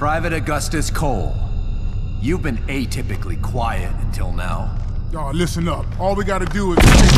Private Augustus Cole. You've been atypically quiet until now. Y'all, listen up. All we gotta do is...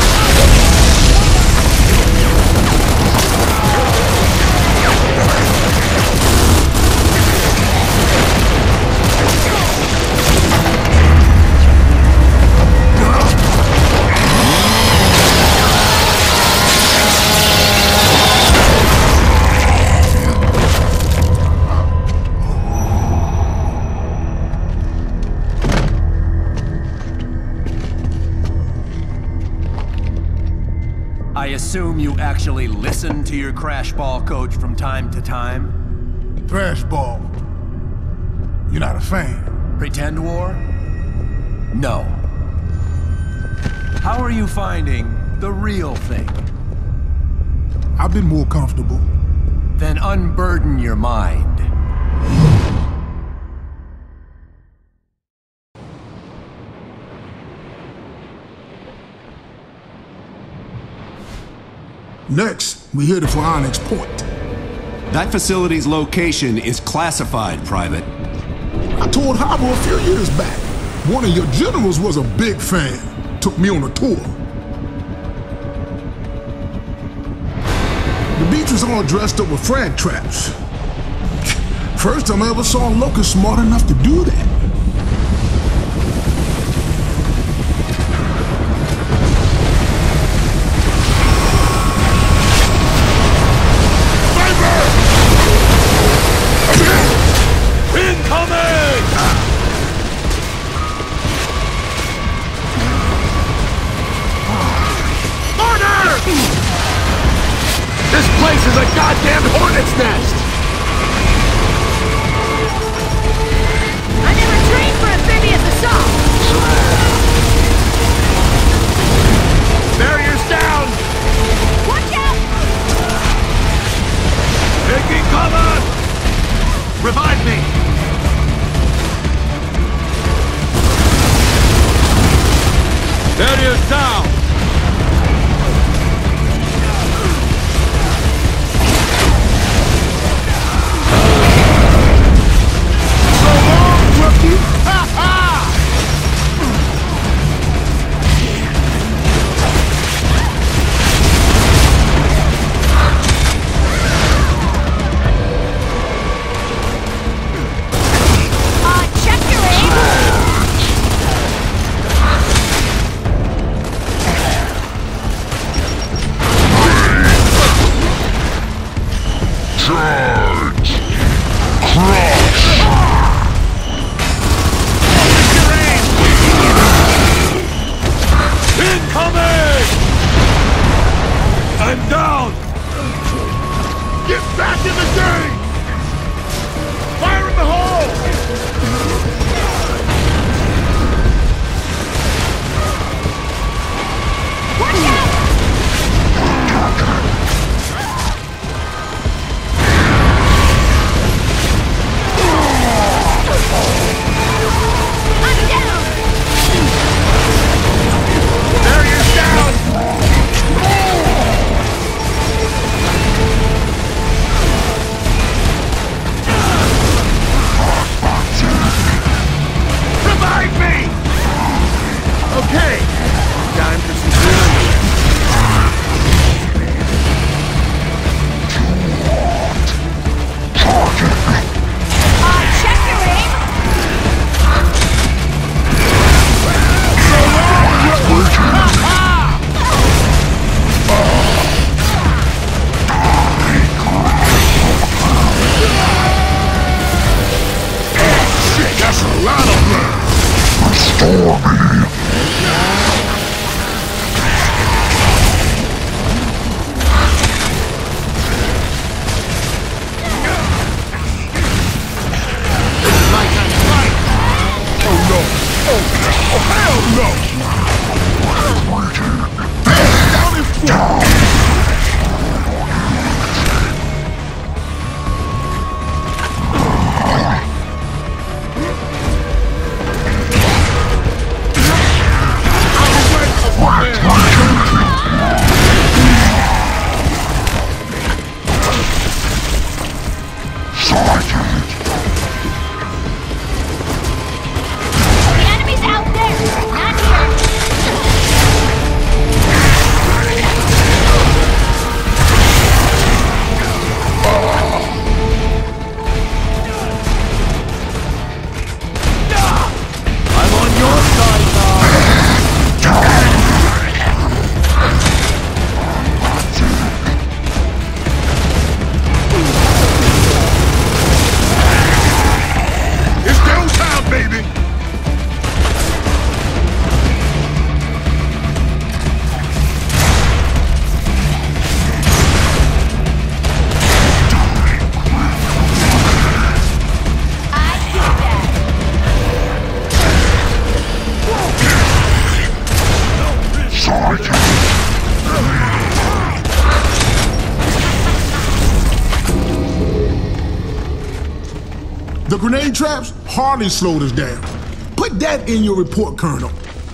I assume you actually listen to your crash ball coach from time to time? Crash ball. You're not a fan? Pretend war? No. How are you finding the real thing? I've been more comfortable. Then unburden your mind. Next, we headed for Onyx Point. That facility's location is classified, Private. I toured Harbor a few years back. One of your generals was a big fan. Took me on a tour. The beach was all dressed up with frag traps. First time I ever saw a locust smart enough to do that. This place is a goddamn hornet's nest! I never trained for amphibious assault! Barriers down! Watch out! Taking cover! Revive me! Barriers down! The grenade traps hardly slowed us down. Put that in your report, Colonel.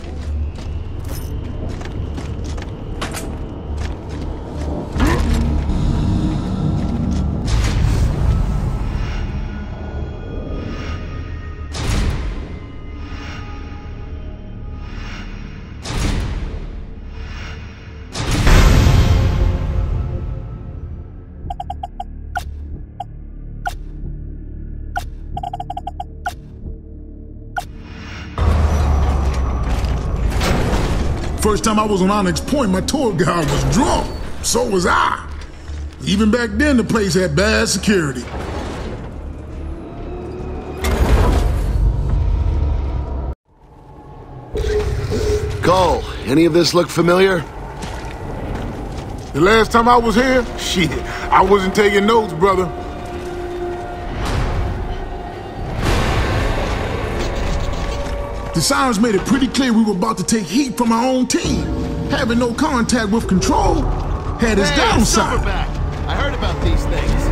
First time I was on Onyx Point, my tour guide was drunk. So was I. Even back then, the place had bad security. Cole, any of this look familiar? The last time I was here, shit, I wasn't taking notes, brother. The sirens made it pretty clear we were about to take heat from our own team. Having no contact with control had its downside. Silverback! I heard about these things.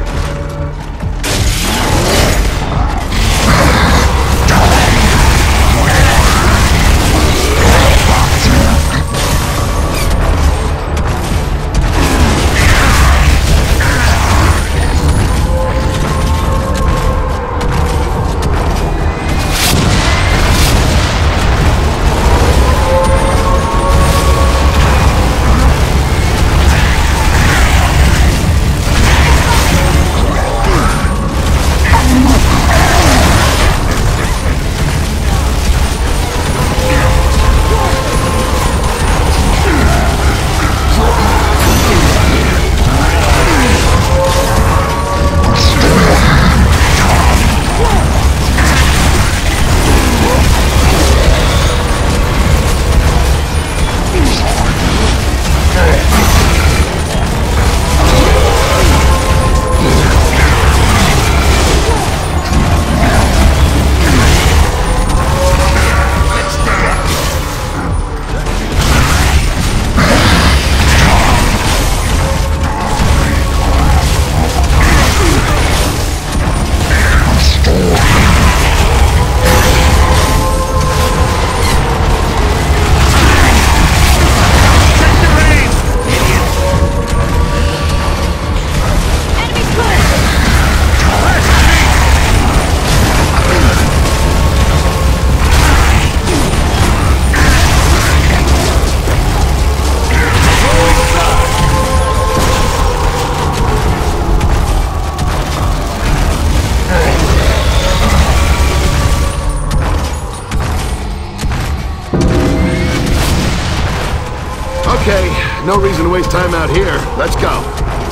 Okay, no reason to waste time out here. Let's go.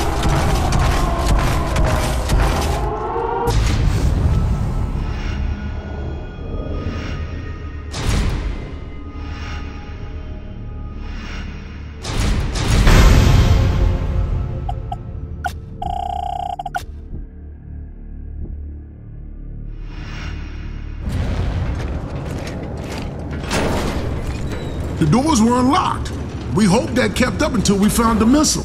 The doors were unlocked. We hoped that kept up until we found the missile.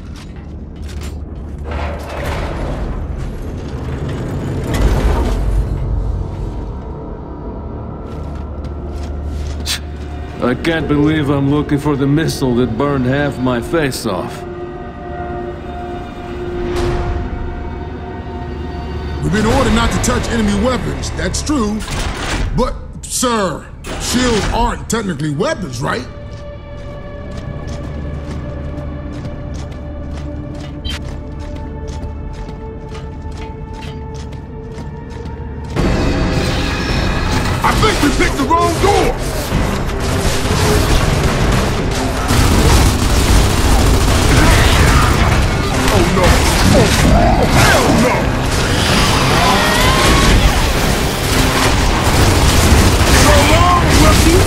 I can't believe I'm looking for the missile that burned half my face off. We've been ordered not to touch enemy weapons, that's true. But, sir, shields aren't technically weapons, right? I think we picked the wrong door! Oh no! Oh hell no! So long, rookie!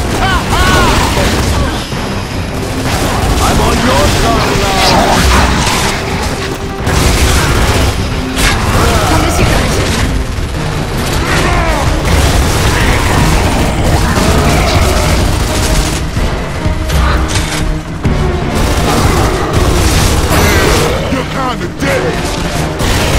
I'm on your side now! I miss you guys. You're kinda dead!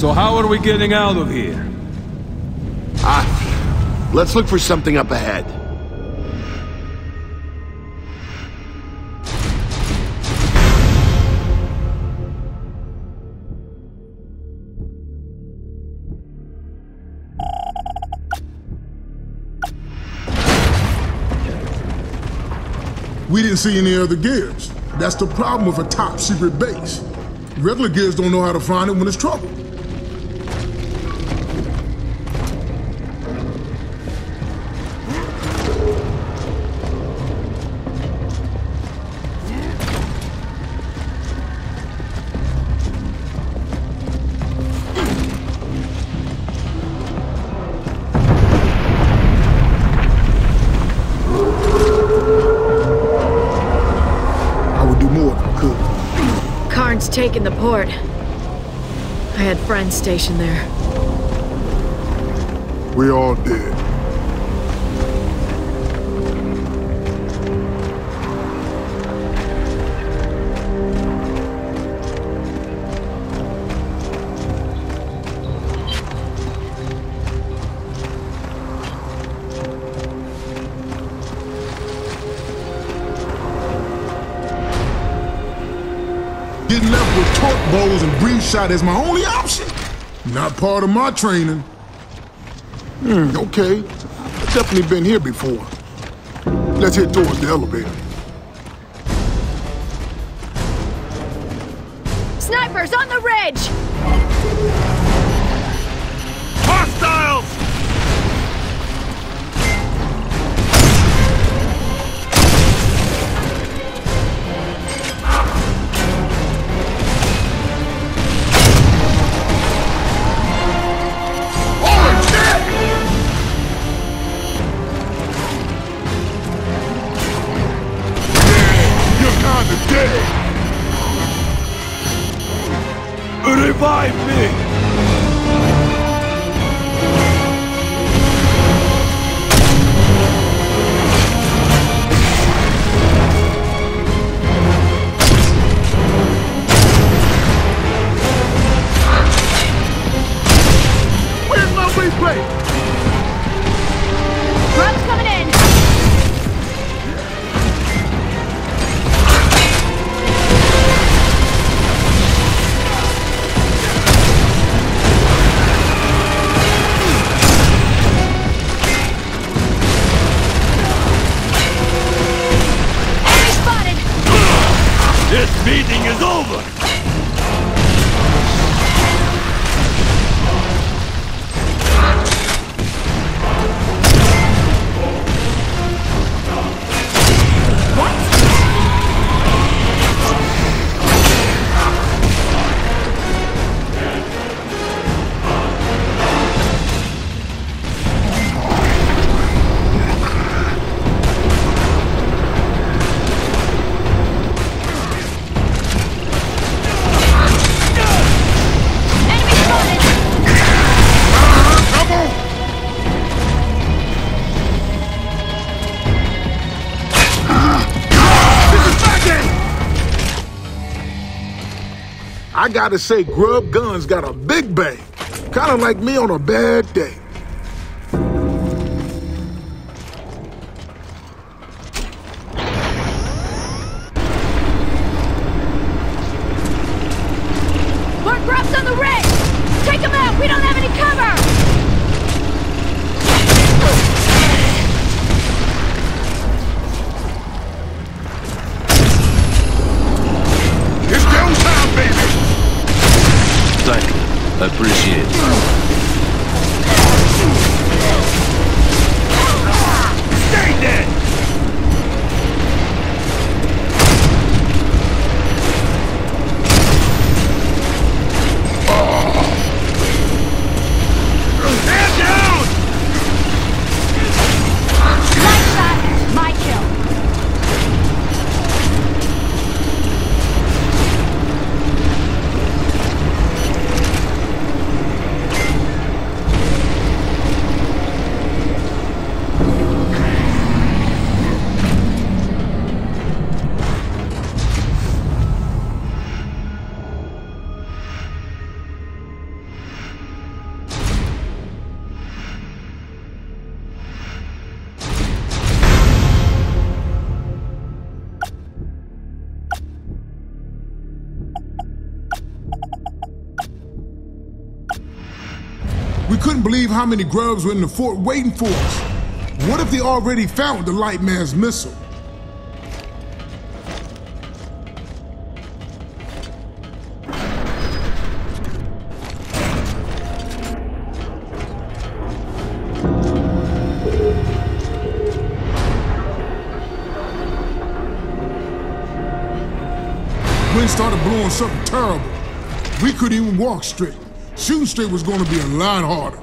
So how are we getting out of here? Let's look for something up ahead. We didn't see any other gears. That's the problem with a top secret base. Regular gears don't know how to find it when it's trouble. Taking the port. I had friends stationed there. We all did. Getting left with torque bowls and breeze shot is my only option. Not part of my training. Okay. I've definitely been here before. Let's head towards the elevator. Snipers on the ridge! Hostiles! Revive me! Where's my replay? Grub's coming in! This meeting is over! I gotta say, Grub Guns got a big bang. Kinda like me on a bad day. More grubs on the ridge! Take them out! We don't have any cover! It's downtown, baby! Thank you. I appreciate it. couldn't believe how many grubs were in the fort waiting for us. What if they already found the light man's missile? Wind started blowing something terrible. We couldn't even walk straight. Shooting straight was going to be a lot harder.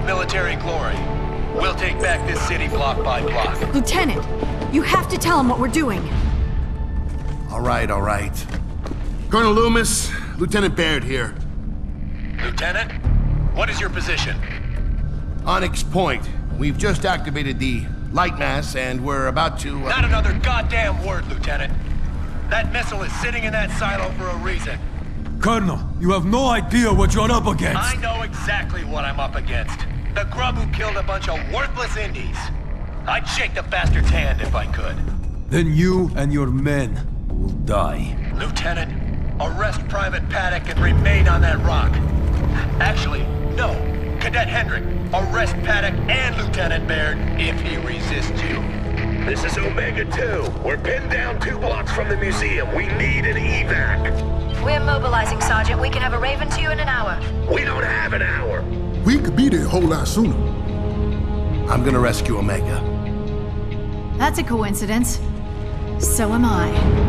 military glory. We'll take back this city block by block. Lieutenant, you have to tell him what we're doing. All right. Colonel Loomis, Lieutenant Baird here. Lieutenant, what is your position? Onyx Point. We've just activated the light mass, and we're about to... Not another goddamn word, Lieutenant. That missile is sitting in that silo for a reason. Colonel, you have no idea what you're up against. I know exactly what I'm up against. The grub who killed a bunch of worthless indies. I'd shake the bastard's hand if I could. Then you and your men will die. Lieutenant, arrest Private Paddock and remain on that rock. Actually, no. Cadet Hendrick, arrest Paddock and Lieutenant Baird if he resists you. This is Omega 2. We're pinned down 2 blocks from the museum. We need an evac. We're mobilizing, Sergeant. We can have a Raven to you in an hour. We don't have an hour. We could be there a whole lot sooner. I'm gonna rescue Omega. That's a coincidence. So am I.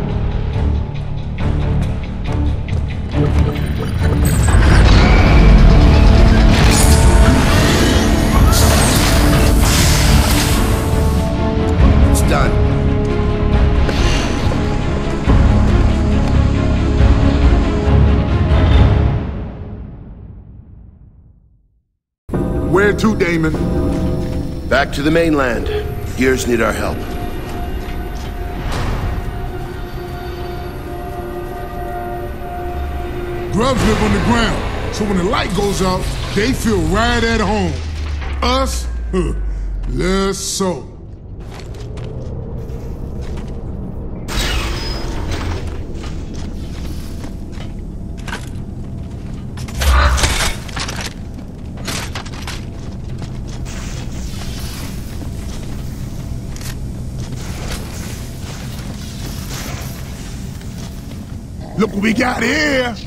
It's done. Where to, Damon? Back to the mainland. Gears need our help. Grubs live on the ground, so when the light goes out, they feel right at home. Us? Less so. Look what we got here!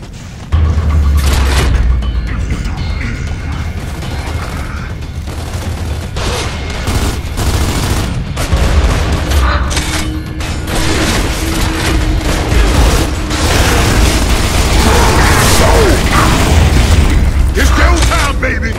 It's go time, baby!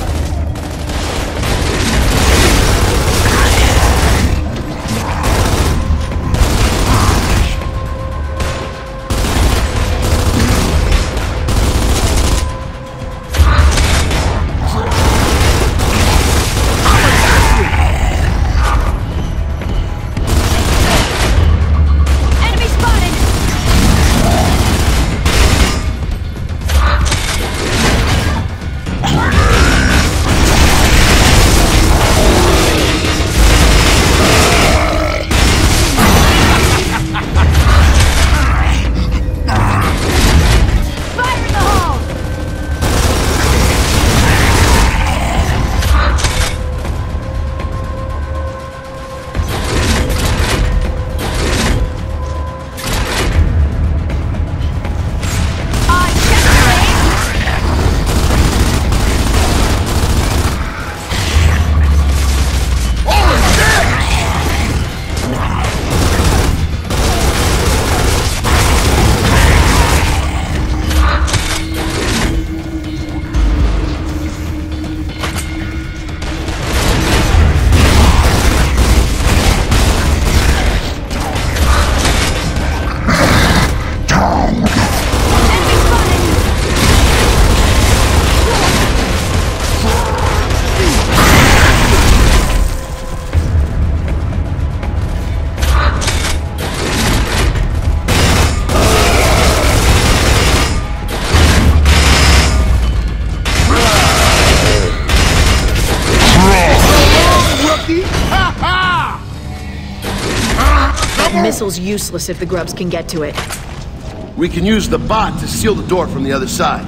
Missile's useless if the grubs can get to it. We can use the bot to seal the door from the other side.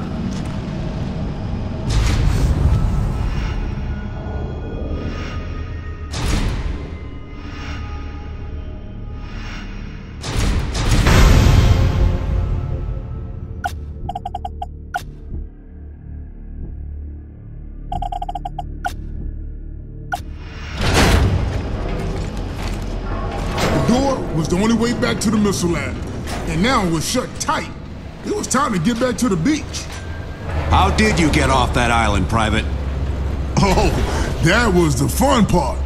Was the only way back to the missile lab. And now it was shut tight. It was time to get back to the beach. How did you get off that island, Private? Oh, that was the fun part.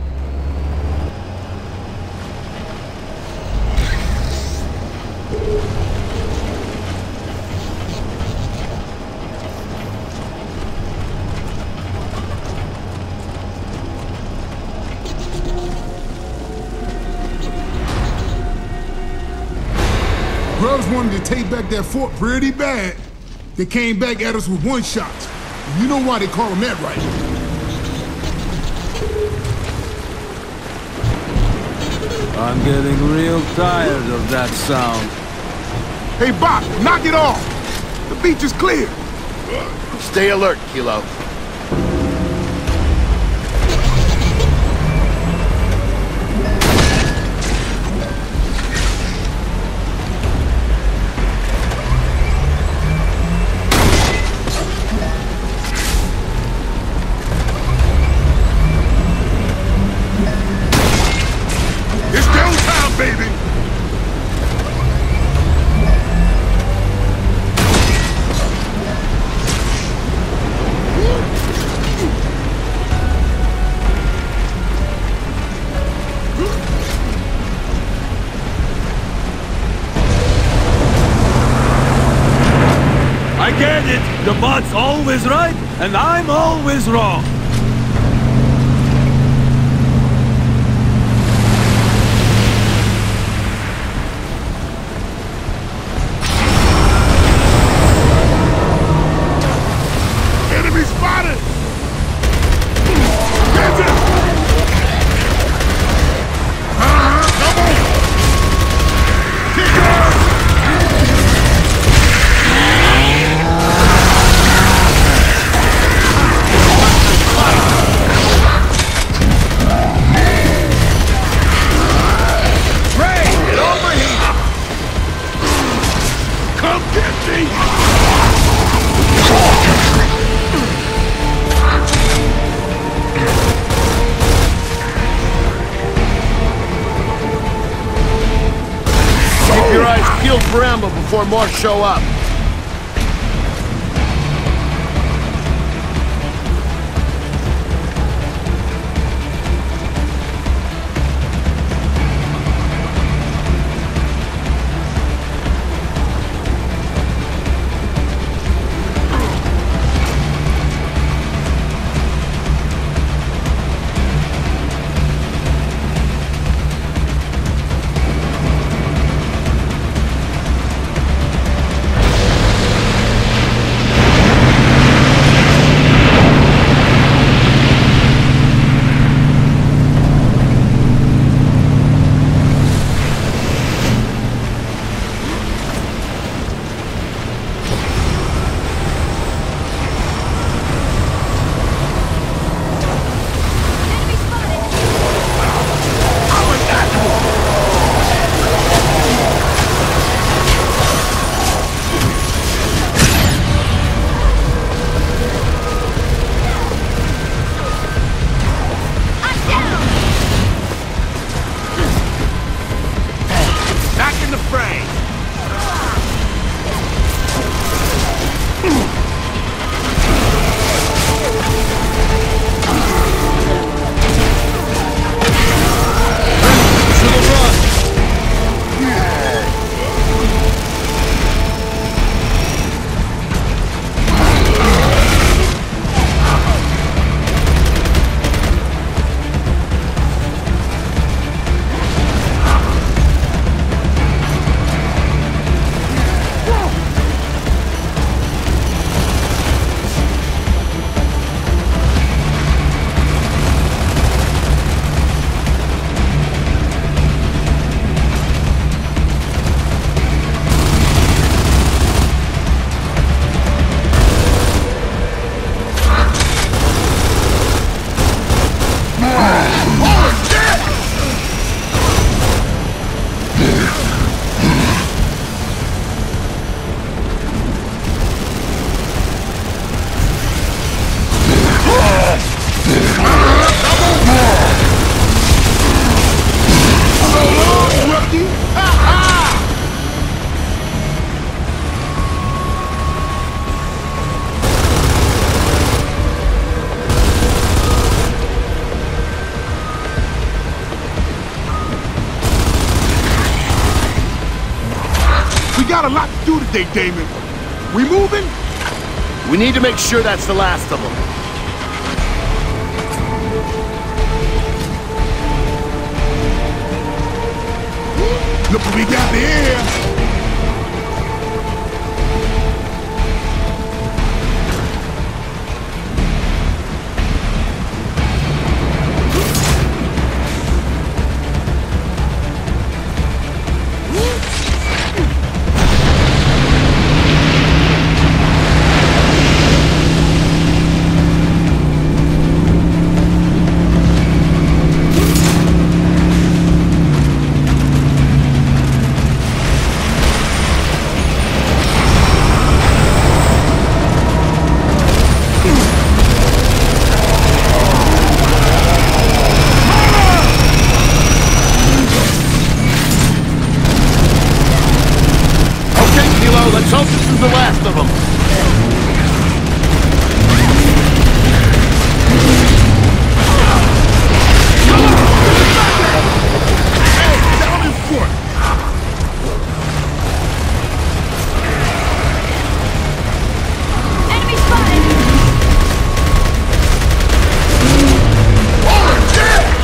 Grubs wanted to take back that fort pretty bad. They came back at us with one-shots. You know why they call them that, right? I'm getting real tired of that sound. Hey, Bach, knock it off! The beach is clear! Stay alert, Kilo. The bot's always right, and I'm always wrong. Enemy spotted! Get him! Come on! Kick off! For ammo before more show up. We got a lot to do today, Damon. We moving? We need to make sure that's the last of them. Look what we got here. Let's hope this is the last of them. Hey, down in front. Enemy spotted! Oh, yeah!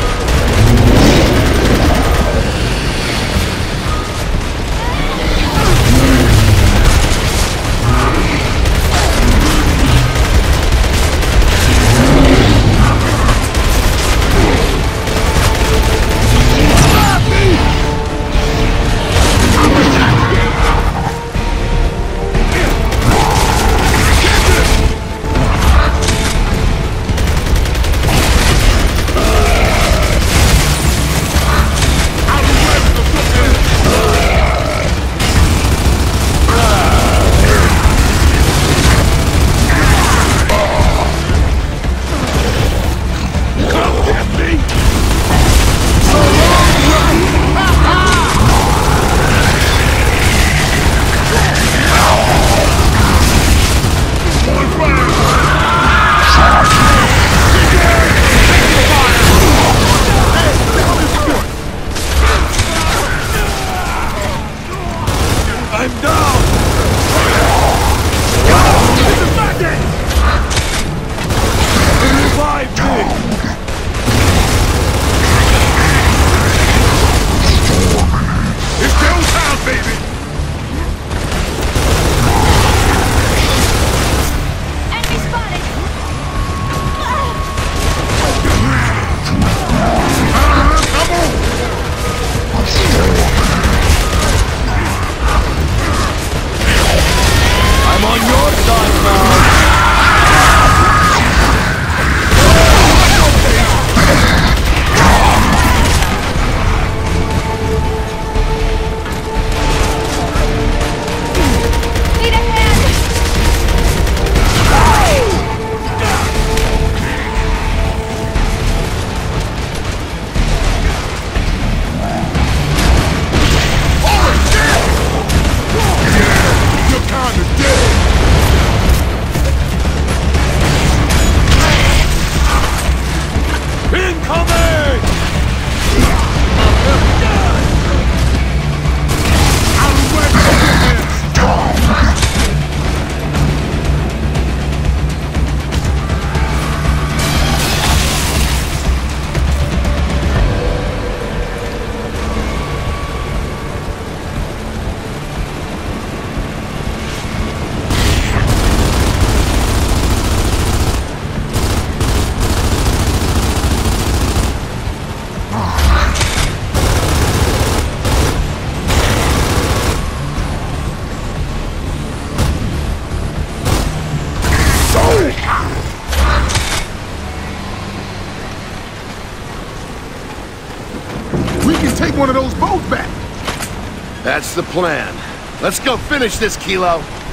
One of those boats back. That's the plan. Let's go finish this, Kilo.